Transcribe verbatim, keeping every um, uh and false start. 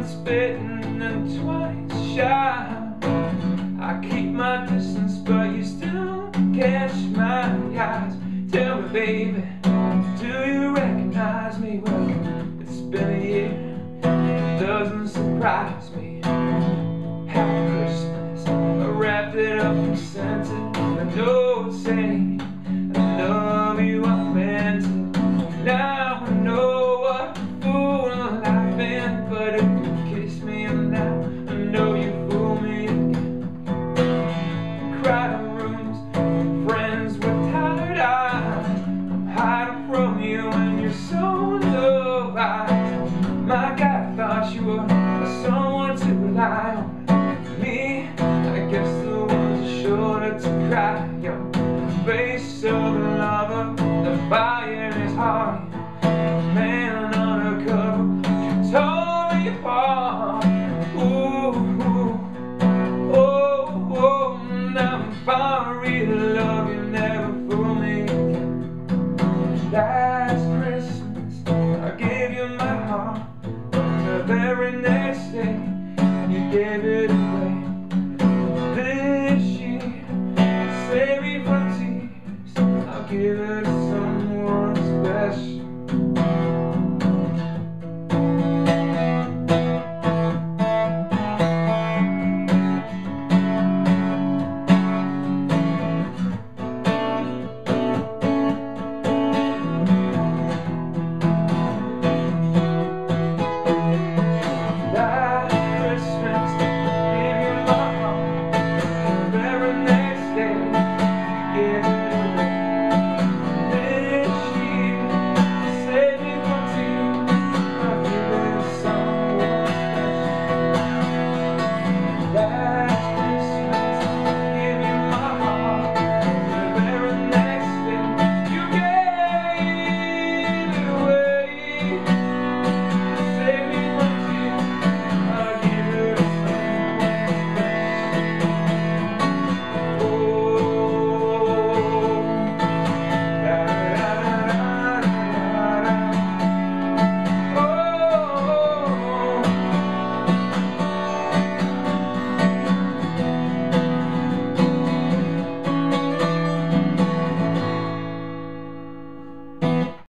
once bitten and twice shy. I keep my distance, but you still catch my eyes. Tell me, baby, do you recognize me? Well, it's been a year, it doesn't surprise me. Happy Christmas, I wrapped it up and sent it. A note saying, I love you, I meant it. Now I know what a fool I've been, but if you kiss me and now I know you fool me again. Crowded rooms, friends with tired eyes. I'm hiding from you and you're so low. My God, I thought you were someone to rely on. Me, I guess the one's a shoulder to cry. Your face of a lover, the fire in his heart. Man undercover, you tore me apart. Ooh, ooh, oh, oh, now I'm fine, real love, you never fool me again. Last Christmas, I gave you my heart. The very next day, you gave